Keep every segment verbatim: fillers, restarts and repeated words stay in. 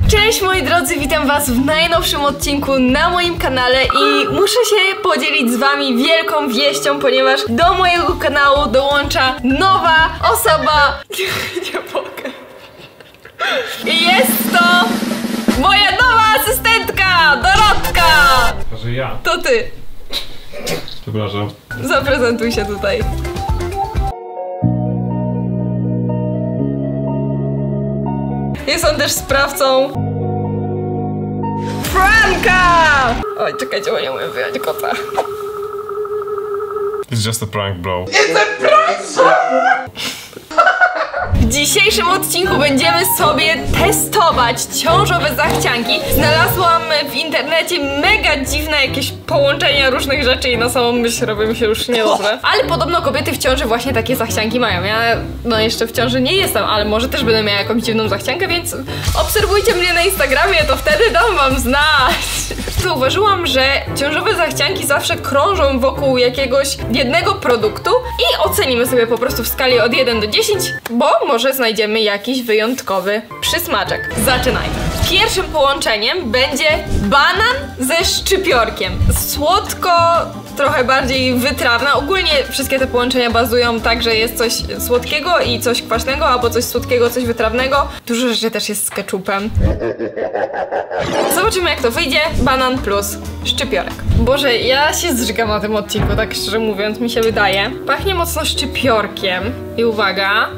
Cześć moi drodzy, witam was w najnowszym odcinku na moim kanale i muszę się podzielić z wami wielką wieścią, ponieważ do mojego kanału dołącza nowa osoba. Nie mogę. I jest to moja nowa asystentka, Dorotka! To, że ja. To ty. Przepraszam. Zaprezentuj się tutaj. Jest on też sprawcą pranka! Oj, czekajcie, bo nie umiem wyjąć kota. It's just a prank, bro. It's a prank! W dzisiejszym odcinku będziemy sobie testować ciążowe zachcianki. Znalazłam w internecie mega dziwne jakieś połączenia różnych rzeczy i na samą myśl robią się już niedobrze. Ale podobno kobiety w ciąży właśnie takie zachcianki mają. Ja no jeszcze w ciąży nie jestem, ale może też będę miała jakąś dziwną zachciankę, więc obserwujcie mnie na Instagramie, to wtedy dam wam znać. Zauważyłam, że ciążowe zachcianki zawsze krążą wokół jakiegoś jednego produktu i ocenimy sobie po prostu w skali od jeden do dziesięciu, bo może znajdziemy jakiś wyjątkowy przysmaczek. Zaczynajmy. Pierwszym połączeniem będzie banan ze szczypiorkiem. Słodko, trochę bardziej wytrawne. Ogólnie wszystkie te połączenia bazują tak, że jest coś słodkiego i coś kwaśnego, albo coś słodkiego, coś wytrawnego. Dużo rzeczy też jest z ketchupem. Zobaczymy, jak to wyjdzie. Banan plus szczypiorek. Boże, ja się zżygam na tym odcinku, tak szczerze mówiąc, mi się wydaje. Pachnie mocno szczypiorkiem. I uwaga.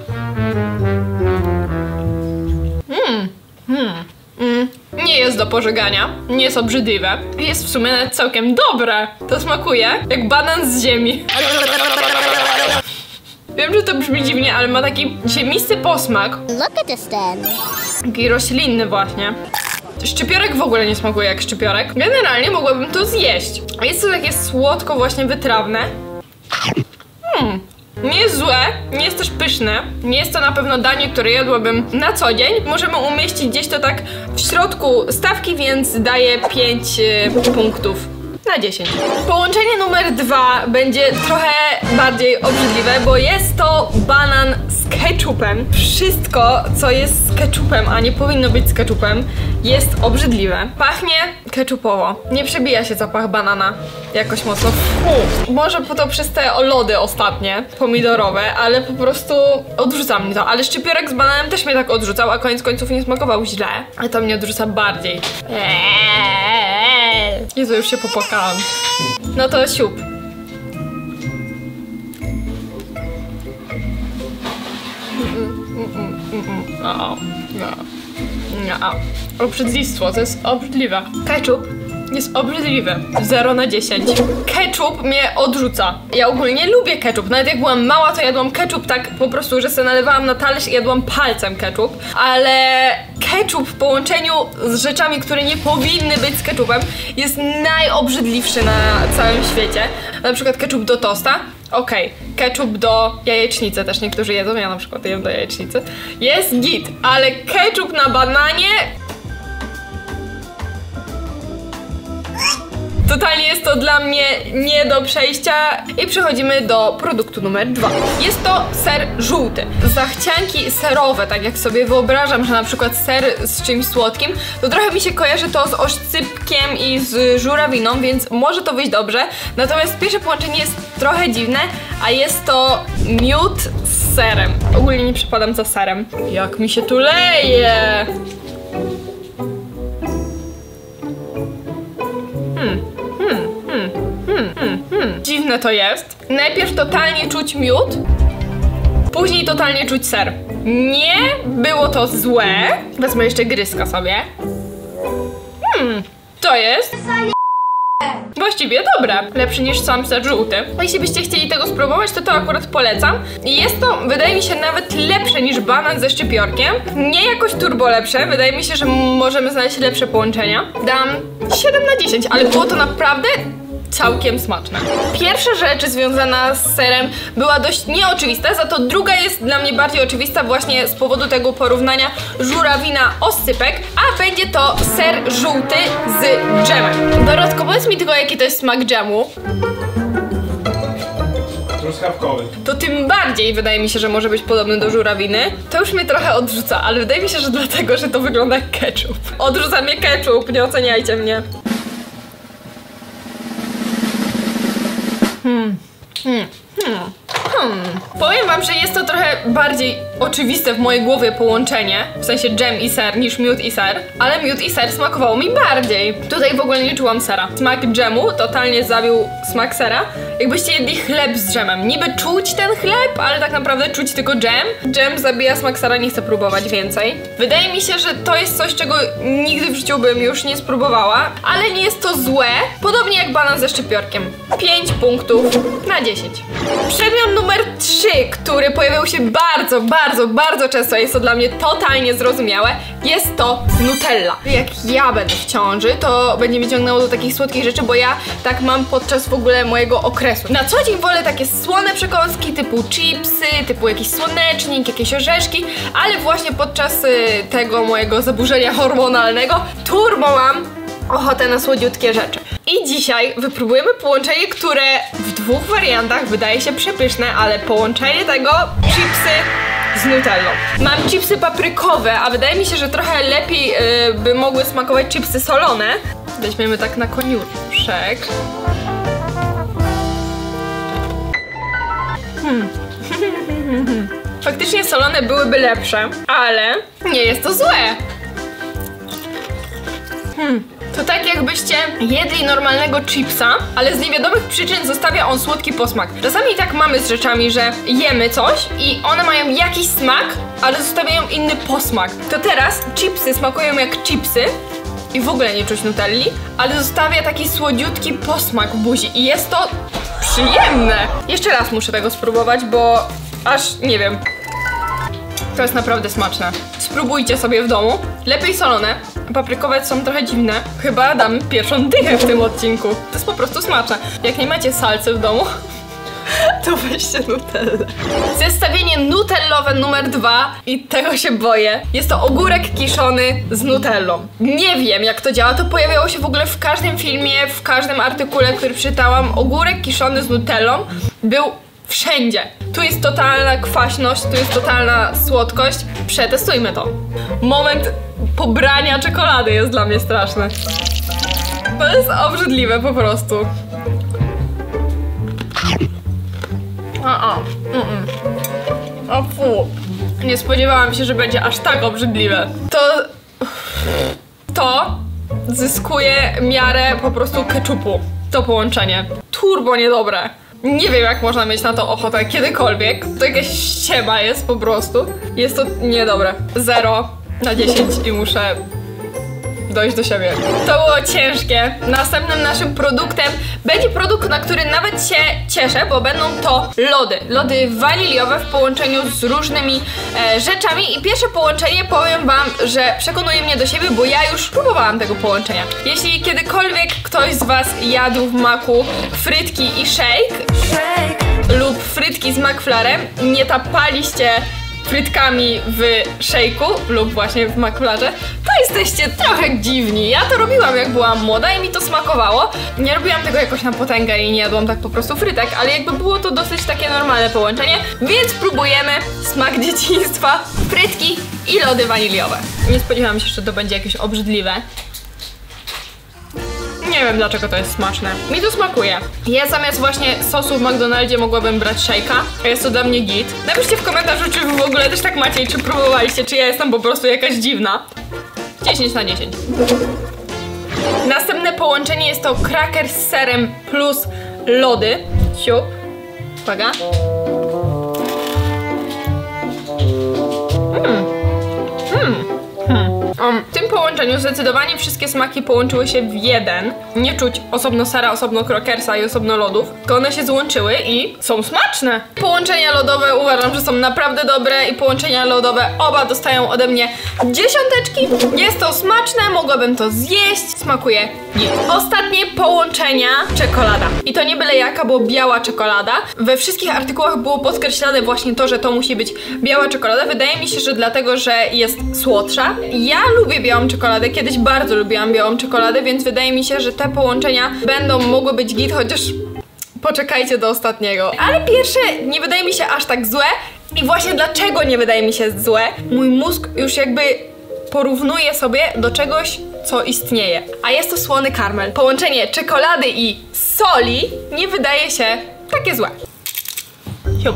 Mmm, hmm. Mm, nie jest do pożygania, nie jest obrzydliwe. Jest w sumie nawet całkiem dobre. To smakuje jak banan z ziemi. Wiem, że to brzmi dziwnie, ale ma taki ziemisty posmak. Look at this then. Taki roślinny właśnie. Szczypiorek w ogóle nie smakuje jak szczypiorek. Generalnie mogłabym to zjeść. Jest to takie słodko właśnie wytrawne. Hmm. Nie jest złe, nie jest też pyszne. Nie jest to na pewno danie, które jadłabym na co dzień. Możemy umieścić gdzieś to tak w środku stawki, więc daję pięć y, punktów na dziesięć. Połączenie numer dwa będzie trochę bardziej obrzydliwe, bo jest to banan z ketchupem. Wszystko, co jest z ketchupem, a nie powinno być z ketchupem, jest obrzydliwe. Pachnie ketchupowo. Nie przebija się zapach banana jakoś mocno. Fu. Może po to przez te lody ostatnie, pomidorowe, ale po prostu odrzuca mnie to. Ale szczypiorek z bananem też mnie tak odrzucał, a koniec końców nie smakował źle. A to mnie odrzuca bardziej. Eee. Jezu, już się popłakałam. No to siup. No, no, no. Obrzydlistwo, to jest obrzydliwe. Ketchup jest obrzydliwy. zero na dziesięć. Ketchup mnie odrzuca. Ja ogólnie lubię ketchup. Nawet jak byłam mała, to jadłam ketchup tak po prostu, że sobie nalewałam na talerz i jadłam palcem ketchup. Ale ketchup w połączeniu z rzeczami, które nie powinny być z ketchupem, jest najobrzydliwszy na całym świecie. Na przykład ketchup do tosta. Okej, okay. Ketchup do jajecznicy też niektórzy jedzą, ja na przykład jem do jajecznicy. Jest git, ale ketchup na bananie... Totalnie jest to dla mnie nie do przejścia. I przechodzimy do produktu numer dwa. Jest to ser żółty. Zachcianki serowe, tak jak sobie wyobrażam, że na przykład ser z czymś słodkim, to trochę mi się kojarzy to z oscypkiem i z żurawiną, więc może to wyjść dobrze. Natomiast pierwsze połączenie jest trochę dziwne, a jest to miód z serem. Ogólnie nie przepadam za serem. Jak mi się tu leje! Hmm. Hmm, hmm, hmm, hmm, hmm. Dziwne to jest. Najpierw totalnie czuć miód, później totalnie czuć ser. Nie było to złe. Wezmę jeszcze gryzka sobie. Hmm, to jest właściwie dobre. Lepszy niż sam ser żółty. Jeśli byście chcieli tego spróbować, to to akurat polecam. I jest to, wydaje mi się, nawet lepsze niż banan ze szczypiorkiem. Nie jakoś turbo lepsze. Wydaje mi się, że możemy znaleźć lepsze połączenia. Dam siedem na dziesięć, ale było to naprawdę całkiem smaczne. Pierwsza rzecz związana z serem była dość nieoczywista, za to druga jest dla mnie bardziej oczywista właśnie z powodu tego porównania żurawina-oscypek, a będzie to ser żółty z dżemem. Dorotko, powiedz mi tylko, jaki to jest smak dżemu. truskawkowy. To tym bardziej wydaje mi się, że może być podobny do żurawiny. To już mnie trochę odrzuca, ale wydaje mi się, że dlatego, że to wygląda jak ketchup. Odrzuca mnie ketchup, nie oceniajcie mnie. Hmm. Hmm. Hmm. Hmm. Powiem wam, że jest to trochę bardziej oczywiste w mojej głowie połączenie, w sensie dżem i ser, niż miód i ser, ale miód i ser smakowało mi bardziej. Tutaj w ogóle nie czułam sera. Smak dżemu totalnie zabił smak sera. Jakbyście jedli chleb z dżemem. Niby czuć ten chleb, ale tak naprawdę czuć tylko dżem. Dżem zabija smak sera, nie chcę próbować więcej. Wydaje mi się, że to jest coś, czego nigdy w życiu bym już nie spróbowała, ale nie jest to złe. Podobnie jak banan ze szczypiorkiem. pięć punktów na dziesięć. Przedmiot numer trzy, który pojawiał się bardzo, bardzo, bardzo często, jest to dla mnie totalnie zrozumiałe, jest to Nutella. Jak ja będę w ciąży, to będzie mnie ciągnęło do takich słodkich rzeczy, bo ja tak mam podczas w ogóle mojego okresu. Na co dzień wolę takie słone przekąski typu chipsy, typu jakiś słonecznik, jakieś orzeszki, ale właśnie podczas y, tego mojego zaburzenia hormonalnego turbo mam ochotę na słodziutkie rzeczy. I dzisiaj wypróbujemy połączenie, które w dwóch wariantach wydaje się przepyszne, ale połączenie tego chipsy z nutellą. Mam chipsy paprykowe, a wydaje mi się, że trochę lepiej yy, by mogły smakować chipsy solone. Weźmiemy tak na koniuszek. Hmm. Faktycznie solone byłyby lepsze, ale nie jest to złe. Hmm. To tak jakbyście jedli normalnego chipsa, ale z niewiadomych przyczyn zostawia on słodki posmak. Czasami tak mamy z rzeczami, że jemy coś i one mają jakiś smak, ale zostawiają inny posmak. To teraz chipsy smakują jak chipsy i w ogóle nie czuć nutelli, ale zostawia taki słodziutki posmak w buzi i jest to przyjemne. Jeszcze raz muszę tego spróbować, bo aż nie wiem. To jest naprawdę smaczne. Spróbujcie sobie w domu. Lepiej solone. Paprykowe są trochę dziwne. Chyba dam pierwszą dychę w tym odcinku. To jest po prostu smaczne. Jak nie macie salcy w domu, to weźcie nutellę. Zestawienie nutellowe numer dwa i tego się boję. Jest to ogórek kiszony z nutellą. Nie wiem jak to działa. To pojawiało się w ogóle w każdym filmie, w każdym artykule, który czytałam. Ogórek kiszony z nutellą był wszędzie. Tu jest totalna kwaśność, tu jest totalna słodkość. Przetestujmy to. Moment pobrania czekolady jest dla mnie straszny. To jest obrzydliwe po prostu. A, a. Mm -mm. O fu. Nie spodziewałam się, że będzie aż tak obrzydliwe. To... To zyskuje miarę po prostu keczupu. To połączenie. Turbo niedobre. Nie wiem jak można mieć na to ochotę kiedykolwiek. To jakaś ściema jest po prostu. Jest to niedobre. zero na dziesięć i muszę dojść do siebie. To było ciężkie. Następnym naszym produktem będzie produkt, na który nawet się cieszę, bo będą to lody. Lody waniliowe w połączeniu z różnymi e, rzeczami i pierwsze połączenie powiem wam, że przekonuje mnie do siebie, bo ja już próbowałam tego połączenia. Jeśli kiedykolwiek ktoś z was jadł w maku frytki i shake, shake. lub frytki z McFlarem, nie tapaliście frytkami w szejku lub właśnie w McFlarze, to jesteście trochę dziwni. Ja to robiłam jak byłam młoda i mi to smakowało. Nie robiłam tego jakoś na potęgę i nie jadłam tak po prostu frytek, ale jakby było to dosyć takie normalne połączenie, więc próbujemy smak dzieciństwa, frytki i lody waniliowe. Nie spodziewałam się, że to będzie jakieś obrzydliwe. Nie wiem dlaczego to jest smaczne. Mi to smakuje. Ja zamiast właśnie sosu w McDonaldzie mogłabym brać shake'a, a jest to dla mnie git. Napiszcie w komentarzu, czy wy w ogóle też tak macie i czy próbowaliście, czy ja jestem po prostu jakaś dziwna. dziesięć na dziesięć. Następne połączenie jest to kraker z serem plus lody. Siup. Uwaga. Mmm. Mmm. Hmm. Um, w tym połączeniu zdecydowanie wszystkie smaki połączyły się w jeden. Nie czuć osobno sera, osobno krokersa i osobno lodów, tylko one się złączyły i są smaczne. Połączenia lodowe uważam, że są naprawdę dobre i połączenia lodowe oba dostają ode mnie dziesiąteczki. Jest to smaczne, mogłabym to zjeść, smakuje git. Ostatnie połączenia czekolada. I to nie byle jaka, bo biała czekolada. We wszystkich artykułach było podkreślane właśnie to, że to musi być biała czekolada. Wydaje mi się, że dlatego, że jest słodsza. Ja lubię białą czekoladę, kiedyś bardzo lubiłam białą czekoladę, więc wydaje mi się, że te połączenia będą mogły być git, chociaż poczekajcie do ostatniego. Ale pierwsze nie wydaje mi się aż tak złe. I właśnie dlaczego nie wydaje mi się złe? Mój mózg już jakby porównuje sobie do czegoś, co istnieje. A jest to słony karmel. Połączenie czekolady i soli nie wydaje się takie złe. Siup.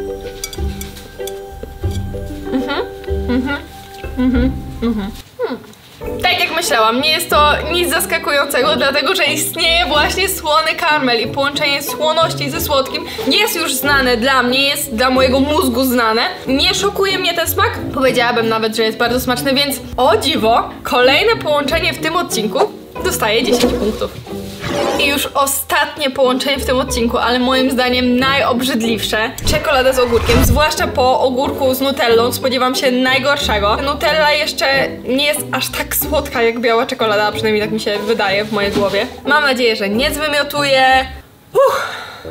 Mhm, mhm, mhm, mhm. Hmm. Tak jak myślałam, nie jest to nic zaskakującego, dlatego że istnieje właśnie słony karmel i połączenie słoności ze słodkim jest już znane dla mnie, jest dla mojego mózgu znane. Nie szokuje mnie ten smak, powiedziałabym nawet, że jest bardzo smaczny, więc o dziwo, kolejne połączenie w tym odcinku dostaje dziesięć punktów. I już ostatnie połączenie w tym odcinku, ale moim zdaniem najobrzydliwsze. Czekolada z ogórkiem, zwłaszcza po ogórku z nutellą spodziewam się najgorszego. Nutella jeszcze nie jest aż tak słodka jak biała czekolada, a przynajmniej tak mi się wydaje w mojej głowie. Mam nadzieję, że nie zwymiotuję. Uff.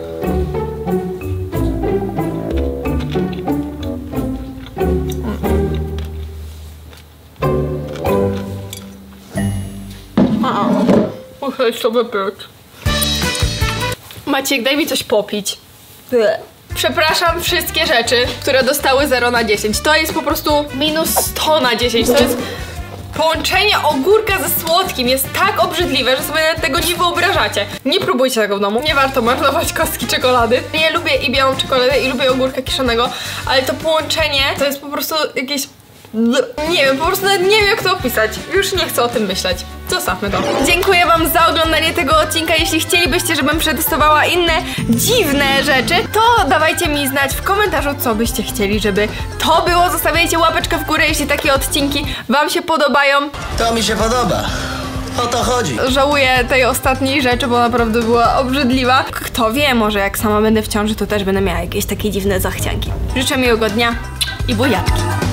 Muszę jeszcze wypić. Maciek, daj mi coś popić. Bleh. Przepraszam wszystkie rzeczy, które dostały zero na dziesięć. To jest po prostu minus sto na dziesięć. To jest połączenie ogórka ze słodkim. Jest tak obrzydliwe, że sobie nawet tego nie wyobrażacie. Nie próbujcie tego w domu. Nie warto marnować kostki czekolady. Ja lubię i białą czekoladę i lubię ogórka kiszonego, ale to połączenie to jest po prostu jakieś... Nie wiem, po prostu nawet nie wiem jak to opisać. Już nie chcę o tym myśleć. Zostawmy to. Dziękuję wam za oglądanie tego odcinka. Jeśli chcielibyście, żebym przetestowała inne dziwne rzeczy, to dawajcie mi znać w komentarzu, co byście chcieli, żeby to było. Zostawiajcie łapeczkę w górę, jeśli takie odcinki wam się podobają. To mi się podoba. O to chodzi. Żałuję tej ostatniej rzeczy, bo naprawdę była obrzydliwa. Kto wie, może jak sama będę w ciąży, to też będę miała jakieś takie dziwne zachcianki. Życzę miłego dnia i buziaczki.